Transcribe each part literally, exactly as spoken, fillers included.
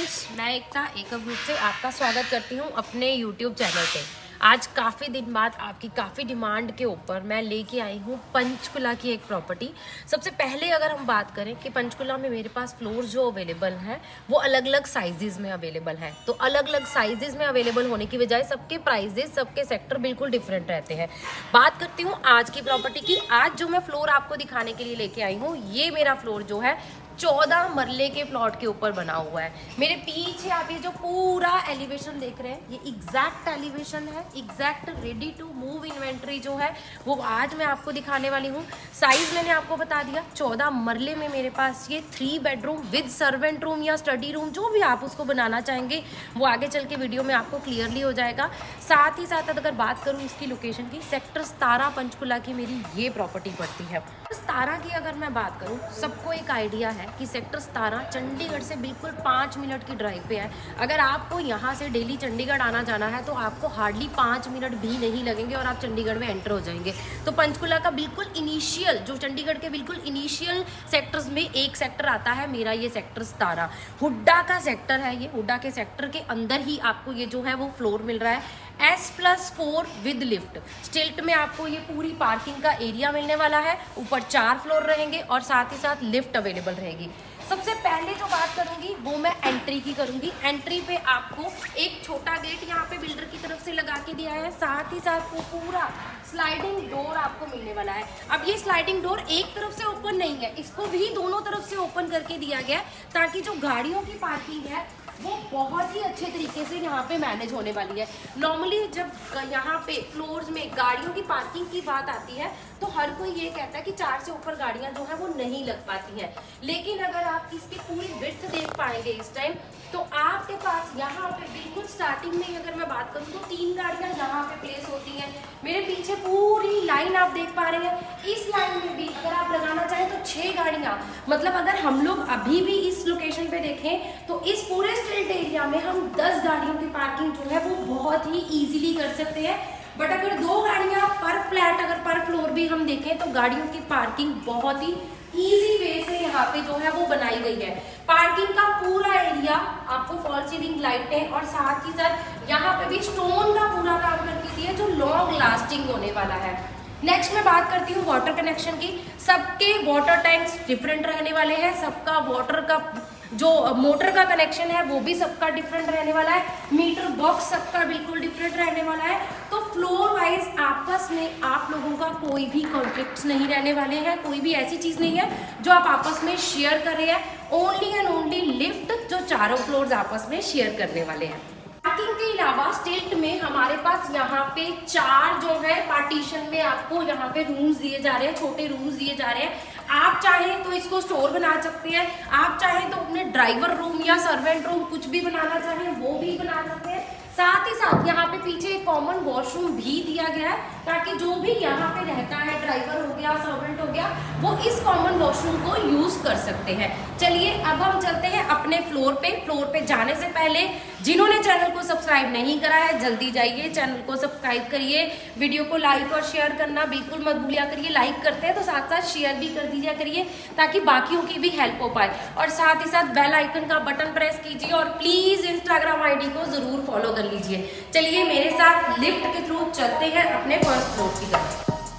Friends, मैं एकता एकम group से आपका स्वागत करती हूं अपने यूट्यूब चैनल पे। आज काफ़ी दिन बाद आपकी काफ़ी डिमांड के ऊपर मैं लेके आई हूं पंचकुला की एक प्रॉपर्टी। सबसे पहले अगर हम बात करें कि पंचकुला में मेरे पास फ्लोर जो अवेलेबल हैं वो अलग अलग साइजेज़ में अवेलेबल हैं, तो अलग अलग साइजेज़ में अवेलेबल होने की बजाय सबके प्राइजेस, सबके सेक्टर बिल्कुल डिफरेंट रहते हैं। बात करती हूँ आज की प्रॉपर्टी की। आज जो मैं फ्लोर आपको दिखाने के लिए लेके आई हूँ, ये मेरा फ्लोर जो है चौदह मरले के प्लॉट के ऊपर बना हुआ है। मेरे पीछे आप ये जो पूरा एलिवेशन देख रहे हैं, ये एग्जैक्ट एलिवेशन है, exact ready to move inventory जो है वो आज मैं आपको दिखाने वाली हूँ। साइज मैंने आपको बता दिया, चौदह मरले में मेरे पास ये three bedroom with servant room या स्टडी रूम, जो भी आप उसको बनाना चाहेंगे वो आगे चल के वीडियो में आपको क्लियरली हो जाएगा। साथ ही साथ अगर बात करूँ इसकी लोकेशन की, सेक्टर सतारह पंचकुला की मेरी ये प्रॉपर्टी पड़ती है। सतारह की अगर मैं बात करूँ, सबको एक आइडिया है कि सेक्टर सतारह चंडीगढ़ से बिल्कुल पाँच मिनट की ड्राइव पे है। अगर आपको यहाँ से डेली चंडीगढ़ आना जाना है तो आपको हार्डली पाँच मिनट भी नहीं लगेंगे और आप चंडीगढ़ में एंटर हो जाएंगे। तो पंचकुला का बिल्कुल इनिशियल, जो चंडीगढ़ के बिल्कुल इनिशियल सेक्टर्स में एक सेक्टर आता है मेरा, ये सेक्टर सतारह हुड्डा का सेक्टर है। ये हुड्डा के सेक्टर के अंदर ही आपको ये जो है वो फ्लोर मिल रहा है S plus four with lift. Stilt में आपको ये पूरी पार्किंग का एरिया मिलने वाला है। ऊपर चार फ्लोर रहेंगे और साथ ही साथ लिफ्ट अवेलेबल रहेगी। सबसे पहले जो बात करूंगी वो मैं एंट्री की करूंगी। एंट्री पे आपको एक छोटा गेट यहाँ पे बिल्डर की तरफ से लगा के दिया है, साथ ही साथ वो पूरा स्लाइडिंग डोर आपको मिलने वाला है। अब ये स्लाइडिंग डोर एक तरफ से ओपन नहीं है, इसको भी दोनों तरफ से ओपन करके दिया गया है ताकि जो गाड़ियों की पार्किंग है वो बहुत ही अच्छे तरीके से यहाँ पे मैनेज होने वाली है। नॉर्मली जब यहाँ पे फ्लोर्स में गाड़ियों की पार्किंग की बात आती है तो हर कोई ये कहता है कि चार से ऊपर गाड़ियाँ जो है वो नहीं लग पाती हैं, लेकिन अगर आप इसकी पूरी विड्थ देख पाएंगे इस टाइम तो आपके पास यहाँ पे बिल्कुल स्टार्टिंग में अगर मैं बात करूँ तो तीन गाड़ियाँ यहाँ पे प्लेस होती हैं। मेरे पीछे पूरी लाइन आप देख पा रहे हैं, इस लाइन में भी अगर आप लगाना चाहें तो छः गाड़ियाँ, मतलब अगर हम लोग अभी भी इस लोकेशन पे देखें तो इस पूरे स्ट्रीट एरिया में हम दस गाड़ियों की पार्किंग जो है वो बहुत ही ईजिली कर सकते हैं। बट अगर दो गाड़ियाँ पर फ्लैट, अगर पर फ्लोर भी हम देखें तो गाड़ियों की पार्किंग बहुत ही इजी वे से यहाँ पे जो है वो बनाई गई है। पार्किंग का पूरा एरिया आपको फॉल सीलिंग लाइटें और साथ ही साथ यहाँ पे भी स्टोन का पूरा काम करके दिया जो लॉन्ग लास्टिंग होने वाला है। नेक्स्ट मैं बात करती हूँ वाटर कनेक्शन की। सबके वाटर टैंक्स डिफरेंट रहने वाले हैं, सबका वाटर का जो मोटर का कनेक्शन है वो भी सबका डिफरेंट रहने वाला है, मीटर बॉक्स सबका बिल्कुल डिफरेंट रहने वाला है। तो फ्लोर वाइज आपस में आप लोगों का कोई भी कॉन्फ्लिक्ट्स नहीं रहने वाले हैं, कोई भी ऐसी चीज़ नहीं है जो आप आपस में शेयर कर रहे हैं। ओनली एंड ओनली लिफ्ट जो चारों फ्लोर्स आपस में शेयर करने वाले हैं। पार्किंग के अलावा स्टिल्ट में हमारे पास यहाँ पे चार जो है पार्टीशन में आपको यहाँ पे रूम्स दिए जा रहे हैं, छोटे रूम्स दिए जा रहे हैं। आप चाहें तो इसको स्टोर बना सकते हैं, आप चाहें तो अपने ड्राइवर रूम या सर्वेंट रूम कुछ भी बनाना चाहें वो भी बना सकते हैं। साथ ही साथ यहाँ पे पीछे एक कॉमन वॉशरूम भी दिया गया है ताकि जो भी यहाँ पे रहता है, ड्राइवर हो गया, सर्वेंट हो गया, वो इस कॉमन वॉशरूम को यूज कर सकते हैं। चलिए अब हम चलते हैं अपने फ्लोर पे। फ्लोर पे जाने से पहले जिन्होंने चैनल को सब्सक्राइब नहीं करा है जल्दी जाइए, चैनल को सब्सक्राइब करिए, वीडियो को लाइक और शेयर करना बिल्कुल मत भूलिया करिए। लाइक करते हैं तो साथ साथ शेयर भी कर दीजिए करिए ताकि बाकियों की भी हेल्प हो पाए, और साथ ही साथ बेल आइकन का बटन प्रेस कीजिए और प्लीज इंस्टाग्राम आईडी को जरूर फॉलो कर लीजिए। चलिए मेरे साथ लिफ्ट के थ्रू चलते हैं अपने फर्स्ट फ्लोर की तरफ।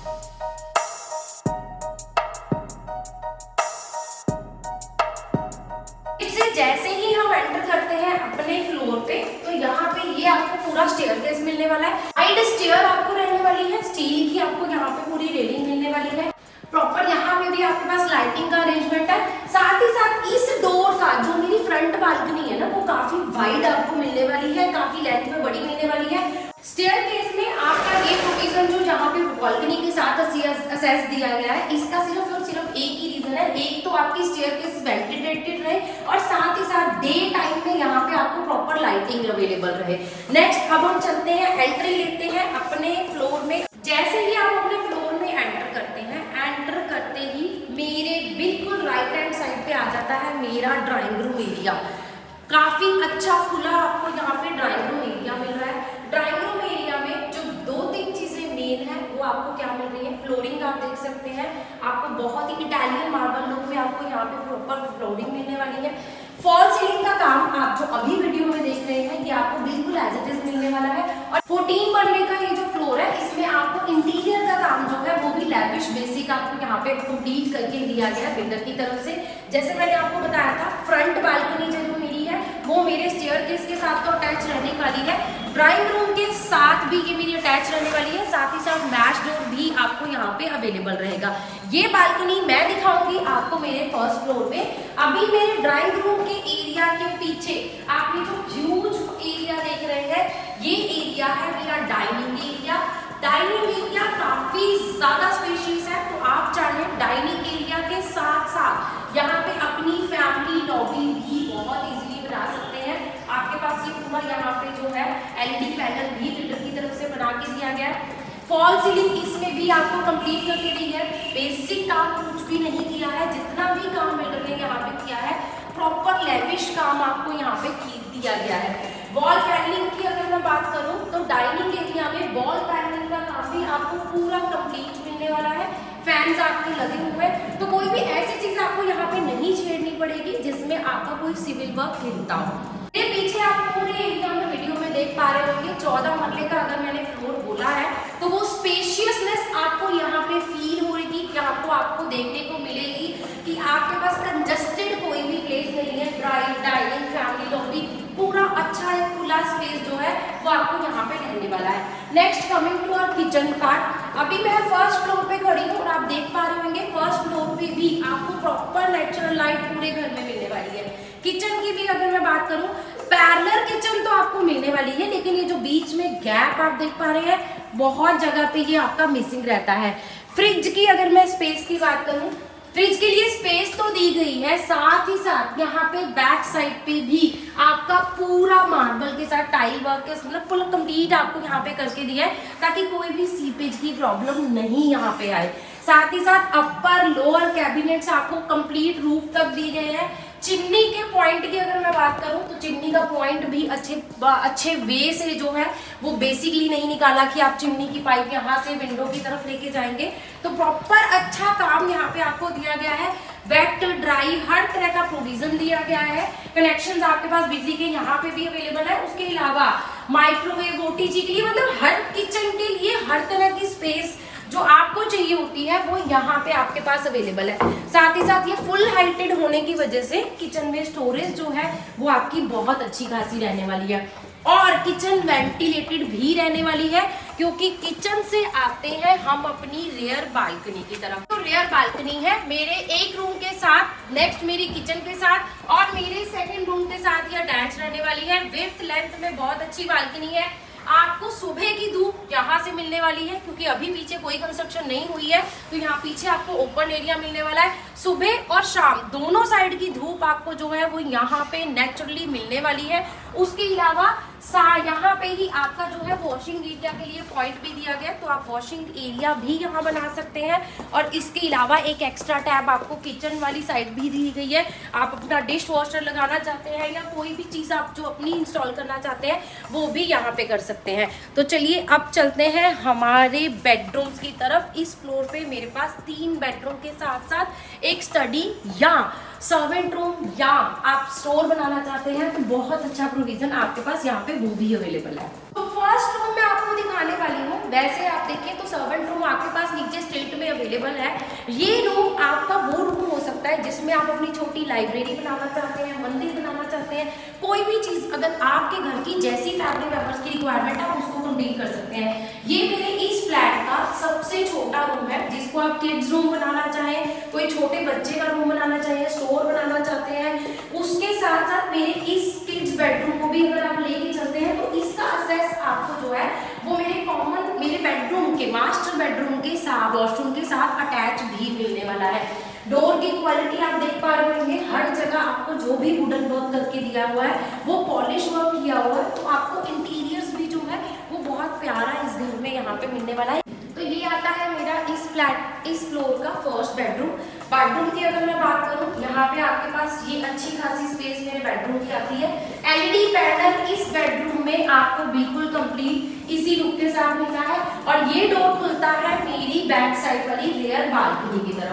इससे जैसे ही हम एंटर करते हैं अपने फ्लोर पे तो यहाँ पे ये आपको पूरा स्टेयरकेस मिलने वाला है। साइड स्टेयर आपको रहने वाली है, स्टील की आपको यहाँ पे पूरी रेलिंग मिलने वाली है। प्रॉपर यहाँ पे भी आपके पास लाइटिंग का अरेंजमेंट है। साथ ही साथ इस डोर का जो मेरी फ्रंट बालकनी है ना वो काफी वाइड आपको मिलने वाली है, काफी लेंथ में बड़ी मिलने वाली है। स्टेयरकेस में आपका ये प्रोविजन जो जहाँ पे बालकनी के साथ असेस दिया गया है, इसका सिर्फ और सिर्फ एक ही रीजन है। एक तो आपकी स्टेयरकेस वेंटिलेटेड रहे और साथ ही साथ डे टाइम में यहाँ पे आपको प्रॉपर लाइटिंग अवेलेबल रहे। नेक्स्ट अब हम चलते हैं, एंट्री लेते हैं अपने फ्लोर में। जैसे ही आप अपने फ्लोर में एंटर करते हैं, एंटर करते ही मेरे बिल्कुल राइट हैंड साइड पे आ जाता है मेरा ड्राइंग रूम एरिया। काफी अच्छा खुला आपको यहाँ पे ड्राइंग रूम एरिया मिल रहा है। ड्राइंग रूम एरिया में जो दो तीन चीजें मेन है वो आपको क्या मिल रही है, फ्लोरिंग आप देख सकते हैं, आपको बहुत ही इटालियन मार्बल लुक में आपको यहाँ पे प्रॉपर फ्लोरिंग मिलने वाली है। फॉल सीलिंग का काम आप जो अभी वीडियो में देख रहे हैं ये आपको बिल्कुल एज इट इज मिलने वाला है। और चौदह मरले का ये जो फ्लोर है इसमें आपको इंटीरियर का काम जो है वो भी लैविश बेसिक आपको यहाँ पे कंप्लीट करके दिया गया है बिल्डर की तरफ से। जैसे मैंने आपको बताया था, फ्रंट बालकनी जो मेरी है वो मेरे स्टेयरकेस के साथ तो अटैच रहने वाली है, ड्राइंग रूम के साथ भी ये मेरी अटैच रहने वाली है, साथ ही साथ मैश डोर भी आपको यहाँ पे अवेलेबल रहेगा। ये बालकनी मैं दिखाऊंगी आपको मेरे फर्स्ट फ्लोर पे। अभी मेरे ड्राइंग रूम के एरिया के पीछे आप ये जो ह्यूज एरिया देख रहे हैं ये एरिया है मेरा डाइनिंग एरिया। डाइनिंग एरिया काफी ज्यादा स्पेशियस है, तो आप चाहे डाइनिंग एरिया के साथ साथ यहाँ पे अपनी फैमिली लॉबी भी बहुत इजीली बना सकते हैं। आपके पास ये पूरा यहाँ पे जो है एलईडी पैनल भी बिल्डर की तरफ से बना के दिया गया है। फॉल सीलिंग इसमें भी आपको कंप्लीट करके दी है। बेसिक काम कुछ भी नहीं किया है, जितना भी काम बिल्डर ने यहाँ पे किया है प्रॉपर लेविश काम आपको यहाँ पे दिया गया है। वॉल पैनलिंग की अगर मैं बात करूँ तो डाइनिंग एरिया में वॉल पैनलिंग का काम भी आपको पूरा कंप्लीट मिलने वाला है। फैंस आपके लगे हुए हैं, तो कोई भी ऐसी चीज आपको यहाँ पे नहीं छेड़नी पड़ेगी जिसमें आपका कोई सिविल वर्क हिलता हो। ये पीछे आप पूरे एरिया में वीडियो में देख पा रहे होंगे चौदह मरले का अगर मैंने फ्लोर बोला है तो वो स्पेशियसनेस आपको यहाँ पे फील हो रही, यहाँ को आपको देखने को मिलेगी कि आपके पास कंजस्टेड कोई भी प्लेस नहीं है। ड्राइव डाइनिंग फैमिली लॉबी पूरा अच्छा एक खुला स्पेस जो है वो आपको यहाँ पे रहने वाला है। Next coming to our kitchen part. अभी मैं फर्स्ट फ्लोर पे खड़ी हूँ और आप देख पा रहे होंगे फर्स्ट फ्लोर पे भी आपको प्रॉपर नेचुरल लाइट पूरे घर में मिलने वाली है। किचन की भी अगर मैं बात करूँ पैरेलल किचन तो आपको मिलने वाली है, लेकिन ये जो बीच में गैप आप देख पा रहे हैं बहुत जगह पे ये आपका मिसिंग रहता है। फ्रिज की अगर मैं स्पेस की बात करूँ, फ्रिज के लिए स्पेस तो दी गई है, साथ ही साथ यहाँ पे बैक साइड पे भी आपका पूरा मार्बल के साथ टाइल वर्क के मतलब फुल कंप्लीट आपको यहाँ पे करके दिया है ताकि कोई भी सीपेज की प्रॉब्लम नहीं यहाँ पे आए। साथ ही साथ अपर लोअर कैबिनेट्स आपको कंप्लीट रूफ तक दिए गए हैं। चिमनी के पॉइंट की अगर मैं बात करूं तो चिमनी का पॉइंट भी अच्छे अच्छे वे से जो है वो बेसिकली नहीं निकाला कि आप चिमनी की पाइप यहाँ से विंडो की तरफ लेके जाएंगे, तो प्रॉपर अच्छा काम यहाँ पे आपको दिया गया है। वेट ड्राई हर तरह का प्रोविजन दिया गया है। कनेक्शंस आपके पास बिजली के यहाँ पे भी अवेलेबल है। उसके अलावा माइक्रोवेव ओटीजी के लिए मतलब हर किचन के लिए हर तरह की स्पेस जो आपको चाहिए होती है वो यहाँ पे आपके पास अवेलेबल है। साथ ही साथ ये फुल हाइटेड होने की वजह से किचन में स्टोरेज जो है वो आपकी बहुत अच्छी खासी रहने वाली है और किचन वेंटिलेटेड भी रहने वाली है क्योंकि किचन से आते हैं हम अपनी रेयर बालकनी की तरफ। तो रेयर बालकनी है मेरे एक रूम के साथ, नेक्स्ट मेरी किचन के साथ और मेरे सेकेंड रूम के साथ ये अटैच रहने वाली है। विड्थ लेंथ में बहुत अच्छी बालकनी है। आपको सुबह की धूप यहाँ से मिलने वाली है क्योंकि अभी पीछे कोई कंस्ट्रक्शन नहीं हुई है, तो यहाँ पीछे आपको ओपन एरिया मिलने वाला है। सुबह और शाम दोनों साइड की धूप आपको जो है वो यहाँ पे नेचुरली मिलने वाली है। उसके अलावा यहाँ पे ही आपका जो है वॉशिंग एरिया के लिए पॉइंट भी दिया गया, तो आप वॉशिंग एरिया भी यहाँ बना सकते हैं। और इसके अलावा एक एक्स्ट्रा टैब आपको किचन वाली साइड भी दी गई है। आप अपना डिश वॉशर लगाना चाहते हैं या कोई भी चीज़ आप जो अपनी इंस्टॉल करना चाहते हैं वो भी यहाँ पे कर सकते हैं। तो चलिए अब चलते हैं हमारे बेडरूम्स की तरफ। इस फ्लोर पे मेरे पास तीन बेडरूम के साथ साथ एक स्टडी या सर्वेंट रूम या आप स्टोर बनाना चाहते हैं तो बहुत अच्छा प्रोविजन आपके पास यहाँ पे वो भी अवेलेबल है। तो फर्स्ट रूम मैं आपको दिखाने वाली हूँ। वैसे आप देखें तो सर्वेंट रूम आपके पास नीचे स्ट्रीट में अवेलेबल है। ये रूम आपका वो रूम हो सकता है जिसमें आप अपनी छोटी लाइब्रेरी बनाना चाहते हैं, मंदिर बनाना चाहते हैं, कोई भी चीज अगर आपके घर की जैसी फैमिली मेंबर्स की रिक्वायरमेंट है उसको कंप्लीट कर सकते हैं। ये मेरे इस फ्लैट का सबसे छोटा रूम है जिसको आप किड्स रूम बनाना चाहें, कोई छोटे बच्चे का रूम बनाना चाहिए, स्टोर बनाना चाहते हैं। उसके साथ साथ मेरे इस किड्स बेडरूम को भी अगर आप लेके चलते हैं तो इसका एक्सेस आपको जो है वो मेरे कॉमन मेरे बेडरूम के मास्टर बेडरूम के साथ वॉशरूम के साथ अटैच भी मिलने वाला है। डोर की क्वालिटी आप देख पा रहे होंगे, हर जगह आपको जो भी वुडन वर्क करके दिया हुआ है वो पॉलिश वर्क किया हुआ है, तो आपको इंटीरियर्स भी जो है वो बहुत प्यारा इस घर में यहाँ पे मिलने वाला है। तो ये आता है मेरा इस फ्लैट इस फ्लोर का फर्स्ट बेडरूम। बेडरूम की अगर मैं बात करूँ यहाँ पे आपके पास ये अच्छी खासी स्पेस मेरे बेडरूम की आती है। एलईडी पैनल इस बेडरूम में आपको बिल्कुल कंप्लीट इसी लुक के साथ मिलता है और ये डोर खुलता है मेरी बैक साइड वाली रेयर बालकनी की तरफ।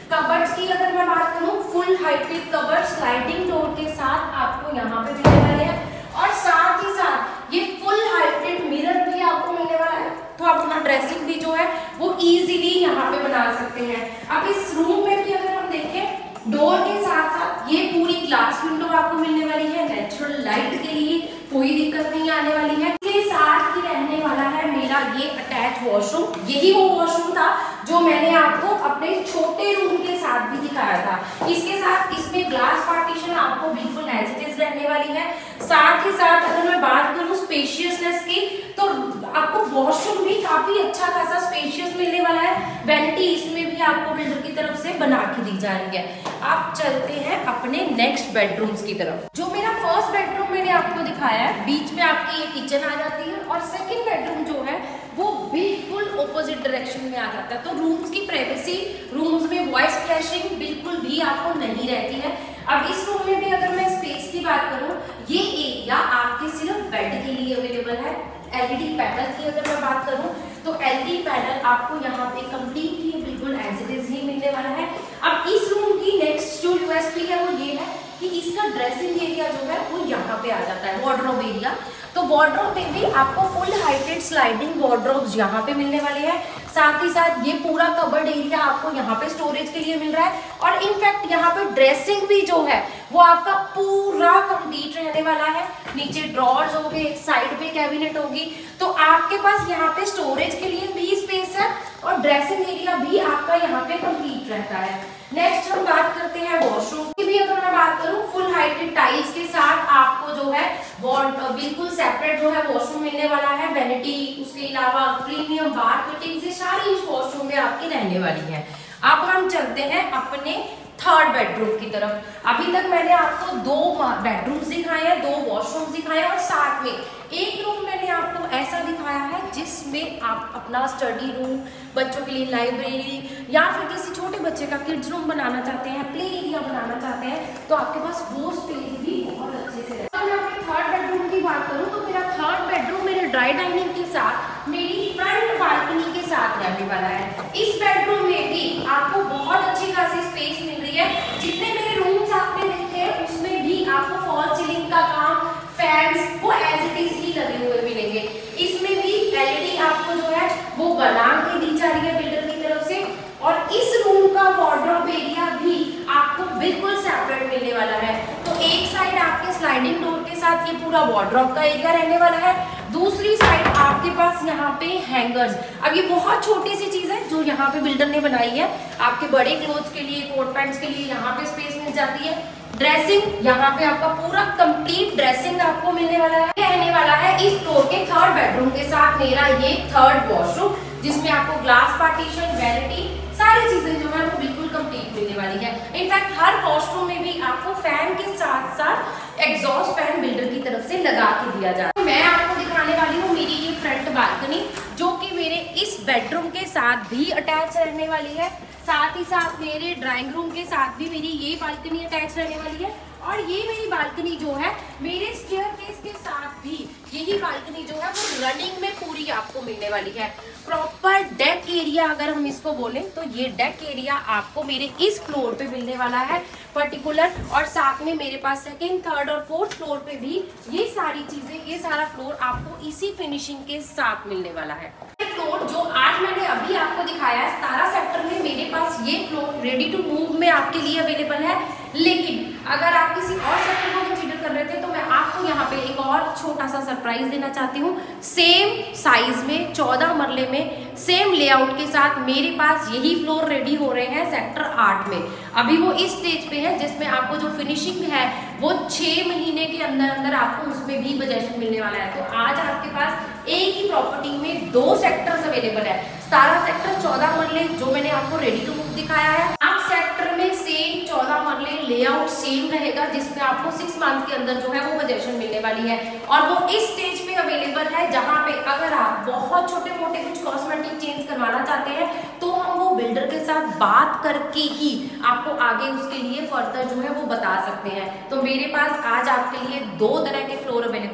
कबर्ड्स की अगर मैं बात करूं, full heighted cupboard sliding door के साथ आपको यहाँ पे मिलने वाले हैं और साथ ही साथ ये फुल हाइटेड मिरर भी आपको मिलने वाला है, तो आप अपना ड्रेसिंग भी जो है वो इजीली यहाँ पे बना सकते हैं। अब इस रूम में भी अगर हम देखें, डोर के साथ साथ ये पूरी ग्लास विंडो आपको मिलने वाली है, नेचुरल लाइट के लिए कोई दिक्कत नहीं आने वाली है। इसके साथ ही रहने वाला है मेरा ये अटैच वॉशरूम। यही वो वॉशरूम था जो मैंने आपको अपने छोटे रूम के साथ भी दिखाया था। इसके साथ इसमें ग्लास पार्टीशन आपको बिल्कुल एज इट इज रहने वाली है। साथ ही साथ अगर मैं बात करूं स्पेशियसनेस की, तो आपको वॉशरूम भी काफी अच्छा खासा स्पेशियस मिलने वाला है। वैनिटी इसमें भी आपको बिल्डर की तरफ से बना के दी जा रही है। आप चलते हैं अपने नेक्स्ट बेडरूम्स की तरफ। जो मेरा फर्स्ट बेडरूम मैंने आपको दिखाया है, बीच में आपकी ये किचन आ जाती है और सेकंड बेडरूम जो है वो बिल्कुल ऑपोजिट डायरेक्शन में आ जाता है। तो रूम्स की प्राइवेसी, रूम्स में वॉइस क्लैशिंग बिल्कुल भी आपको नहीं रहती है। अब इस रूम में भी अगर मैं स्पेस की बात करूं, ये एरिया आपके सिर्फ बेड के लिए अवेलेबल है। एलईडी पैनल की अगर मैं बात करूं तो एलईडी पैनल आपको यहाँ पे कंप्लीटली बिल्कुल एज इट इज ही मिलने वाला है। अब इस रूम की नेक्स्ट जो यूएसपी है वो ये है कि इसका ड्रेसिंग एरिया जो है वो यहाँ पे आ जाता है, वार्डरोब एरिया। तो वार्डरोब में भी आपको फुल हाइटेड स्लाइडिंग वार्डरोब्स यहाँ पे मिलने वाले हैं। साथ ही साथ ये पूरा कबर्ड एरिया आपको यहाँ पे स्टोरेज के लिए मिल रहा है और इनफैक्ट यहाँ पे ड्रेसिंग भी जो है वो आपका पूरा कंप्लीट रहने वाला है। नीचे ड्रॉर्स होंगे, साइड पे कैबिनेट होगी, तो आपके पास यहाँ पे स्टोरेज के लिए भी स्पेस है और ड्रेसिंग एरिया भी आपका यहाँ पे कंप्लीट रहता है। नेक्स्ट हम बात करते हैं वॉशरूम की भी। अगर मैं बात करूं, फुल हाइटेड टाइल्स के साथ आपको जो है बिल्कुल सेपरेट जो है वॉशरूम मिलने वाला है। वैनिटी, उसके अलावा प्रीमियम बार फिटिंग से सारी इस वॉशरूम में आपकी रहने वाली है। अब हम चलते हैं अपने थर्ड बेडरूम की तरफ। अभी तक मैंने आपको दो बेडरूम्स दिखाए हैं, दो वॉशरूम्स दिखाए हैं और साथ में एक रूम मैंने आपको ऐसा दिखाया है जिसमें आप अपना स्टडी रूम, बच्चों के लिए लाइब्रेरी या फिर किसी छोटे बच्चे का किड्स रूम बनाना चाहते हैं, प्ले एरिया बनाना चाहते हैं, तो आपके पास वो स्पेस भी बहुत अच्छे से है। अगर मैं अपने थर्ड बेडरूम की बात करूँ तो मेरा थर्ड बेडरूम मेरे ड्राई डाइनिंग के साथ मेरी फ्रंट बालकनी के साथ रहने वाला है। इस बेडरूम में भी आपको बहुत अच्छी खासी स्पेस मिल रही है। जितने मेरे रूम्स आपने देखे हैं उसमें भी आपको फॉल सीलिंग का काम, फैंस वो एज इट इज ही लगे हुए मिलेंगे। इसमें भी एलईडी आपको जो है वो बना के दी जा रही है बिल्डर की तरफ से और इस रूम का वार्डरोब एरिया भी आपको बिल्कुल सेपरेट मिलने वाला है। तो एक साइड आपके स्लाइडिंग डोर के साथ ये पूरा वार्डरोब का एरिया रहने वाला है, दूसरी साइड आपके पास यहाँ पे हैंगर्स। अब ये बहुत छोटी सी चीज है जो यहाँ पे बिल्डर ने बनाई है। आपके बड़े क्लोथ्स के लिए, कोट पैंट्स के लिए यहाँ पे स्पेस मिल जाती है। ड्रेसिंग, यहाँ पे आपका पूरा कंप्लीट ड्रेसिंग आपको मिलने वाला है। रहने वाला है इस फ्लोर के थर्ड बेडरूम के साथ मेरा ये थर्ड वॉशरूम, जिसमें आपको ग्लास पार्टीशन, वैनिटी, सारी चीजें जो है वो बिल्कुल कंप्लीट मिलने वाली है। इनफैक्ट हर वॉशरूम में भी आपको फैन के साथ साथ एग्जॉस्ट फैन बिल्डर की तरफ से लगा के दिया जाता है। मैं आपको दिखाने वाली हूँ मेरी ये फ्रंट बालकनी, जो कि मेरे इस बेडरूम के साथ भी अटैच रहने वाली है। साथ ही साथ मेरे ड्राइंग रूम के साथ भी मेरी ये बालकनी अटैच रहने वाली है और ये मेरी बालकनी जो है मेरे स्टेयरकेस के साथ भी यही बालकनी जो है वो रनिंग में पूरी आपको मिलने वाली है। प्रॉपर डेक एरिया अगर हम इसको बोलें तो ये डेक एरिया आपको मेरे इस फ्लोर पे मिलने वाला है पर्टिकुलर, और साथ में मेरे पास सेकेंड, थर्ड और फोर्थ फ्लोर पे भी ये सारी चीजें, ये सारा फ्लोर आपको इसी फिनिशिंग के साथ मिलने वाला है। फ्लोर जो आज मैंने अभी आपको दिखाया है सतारा सेक्टर में, मेरे पास ये फ्लोर रेडी टू मूव में आपके लिए अवेलेबल है। लेकिन अगर आप किसी और सेक्टर को कंसीडर कर रहे थे तो मैं आपको यहाँ पे एक और छोटा सा सरप्राइज देना चाहती हूँ। सेम साइज में, चौदह मरले में, सेम लेआउट के साथ मेरे पास यही फ्लोर रेडी हो रहे हैं सेक्टर आठ में। अभी वो इस स्टेज पे है जिसमें आपको जो फिनिशिंग है वो छह महीने के अंदर अंदर आपको उसमें भी पोजेशन मिलने वाला है। तो आज आपके पास एक ही प्रॉपर्टी में दो सेक्टर्स अवेलेबल है। सतारह सेक्टर, चौदह मरले जो मैंने आपको रेडी टू मूव दिखाया है। आठ सेक्टर में सेम चौदह मरले, लेआउट सेम रहेगा, जिसमें आपको सिक्स मंथ के अंदर जो है वो पोजेशन मिलने वाली है और वो इस स्टेज पे अवेलेबल है जहाँ पे अगर आप बहुत छोटे मोटे कुछ कॉस्मेटिक चेंज करवाना चाहते हैं तो हम वो बिल्डर के साथ बात करके ही आपको आगे उसके लिए फर्दर जो है वो बता सकते हैं। तो मेरे पास आज आपके लिए दो तरह के फ्लोर अवेलेबल है, चौदह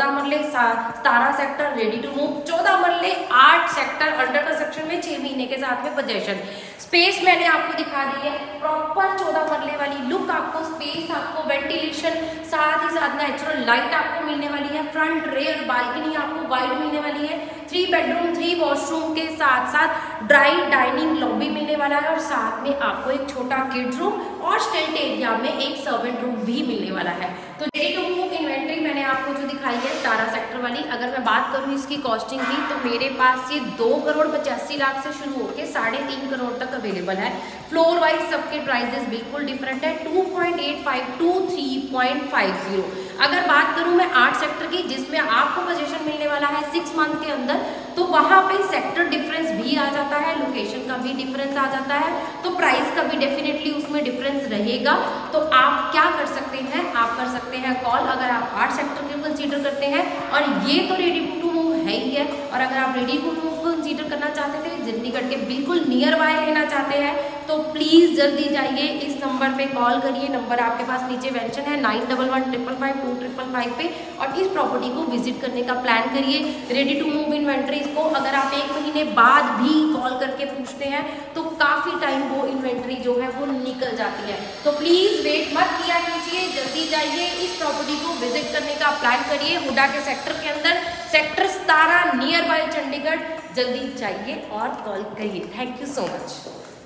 चौदह मरले, सतारह सेक्टर रेडी टू मूव, चौदह मरले, आठ सेक्टर अंडर कंस्ट्रक्शन में, छह महीने के साथ में पोजेशन। स्पेस मैंने आपको दिखा दी है, प्रॉपर चौदह मरले वाली लुक आपको, स्पेस आपको, वेंटिलेशन, साथ ही साथ नेचुरल लाइट आपको मिलने वाली है, फ्रंट रेयर बालकनी आपको वाइड मिलने वाली है, थ्री बेडरूम थ्री वॉशरूम के साथ साथ ड्राई डाइनिंग लॉबी मिलने वाला है और साथ में आपको एक छोटा किड्स रूम और स्टिल्ट एरिया में एक सर्वेंट रूम भी मिलने वाला है। तो रेडी टू मूव इन्वेंट्री मैंने आपको जो दिखाई है सतारह सेक्टर वाली, अगर मैं बात करूँ इसकी कॉस्टिंग की तो मेरे पास ये दो करोड़ पचासी लाख से शुरू होकर साढ़े तीन करोड़ तक अवेलेबल है। फ्लोर वाइज सबके प्राइजेस बिल्कुल डिफरेंट है, two point eight five two three point five zero. अगर बात करूं मैं आठ सेक्टर की जिसमें आपको पोजीशन मिलने वाला है सिक्स मंथ के अंदर, तो वहां पे सेक्टर डिफरेंस भी आ जाता है, लोकेशन का भी डिफरेंस आ जाता है, तो प्राइस का भी डेफिनेटली उसमें डिफरेंस रहेगा। तो आप क्या कर सकते हैं, आप कर सकते हैं कॉल अगर आप आठ सेक्टर को कंसीडर करते हैं, और ये तो रेडी टू मूव है ही है। और अगर आप रेडी टू मूव को कंसीडर करना चाहते थे, चंडीगढ़ के बिल्कुल नियर बाय लेना चाहते हैं, तो प्लीज जल्दी जाइए, इस नंबर पे कॉल करिए, नंबर आपके पास नीचे मेंशन है nine double one triple five two triple five पे, और इस प्रॉपर्टी को विजिट करने का प्लान करिए। रेडी टू मूव इन्वेंट्रीज को अगर आप एक महीने बाद भी कॉल करके पूछते हैं तो काफी टाइम वो इन्वेंट्री जो है वो निकल जाती है। तो प्लीज वेट मत किया कीजिए, जल्दी जाइए, इस प्रॉपर्टी को विजिट करने का प्लान करिए। हुडा के सेक्टर के अंदर सेक्टर सतारह नियर बाय चंडीगढ़, जल्दी जाइए और कॉल करिए। Thank you so much.